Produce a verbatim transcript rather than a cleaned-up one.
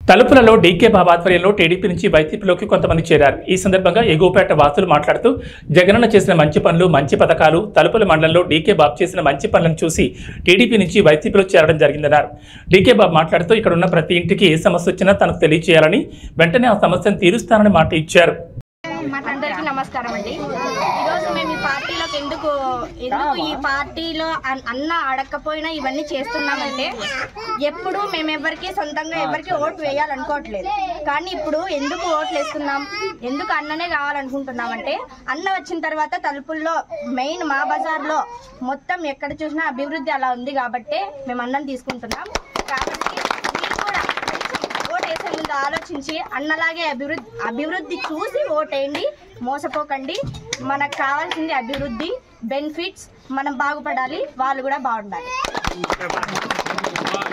తలుపులలో DK బాబు ఆధ్వర్యంలో TDP నుంచి వైసీపీలోకి కొంతమంది చేరారు. ఈ సందర్భంగా ఎగువపేట వాసులు మాట్లాడుతూ జగనన్న చేసిన మంచి పనులు, మంచి పథకాలు, తలుపుల మండలంలో డీకే బాబు చేసిన మంచి పనులను చూసి టీడీపీ నుంచి వైసీపీలో చేరడం జరిగిందన్నారు. డీకే బాబు మాట్లాడుతూ ఇక్కడ ఉన్న ప్రతి ఇంటికి ఏ సమస్య వచ్చినా తనకు తెలియచేయాలని, వెంటనే ఆ సమస్యను తీరుస్తానని మాట ఇచ్చారు. అందరికీ నమస్కారం అండి. ఈరోజు మేము ఈ పార్టీలోకి ఎందుకు ఎందుకు ఈ పార్టీలో అన్న అడగకపోయినా ఇవన్నీ చేస్తున్నామంటే, ఎప్పుడు మేము ఎవరికి సొంతంగా ఎవరికి ఓటు వేయాలనుకోవట్లేదు. కానీ ఇప్పుడు ఎందుకు ఓట్లు వేస్తున్నాం, ఎందుకు అన్ననే కావాలనుకుంటున్నామంటే, అన్న వచ్చిన తర్వాత తలుపుల్లో మెయిన్ మా బజార్లో మొత్తం ఎక్కడ చూసినా అభివృద్ధి అలా ఉంది కాబట్టి మేము అన్నం తీసుకుంటున్నాం. కాబట్టి ఓటు వేసే ముందు ఆలోచించి అన్నలాగే అభివృద్ధి అభివృద్ధి చూసి ఓటేయండి. మోసపోకండి. మనకు కావాల్సింది అభివృద్ధి, బెనిఫిట్స్. మనం బాగుపడాలి, వాళ్ళు కూడా బాగుండాలి.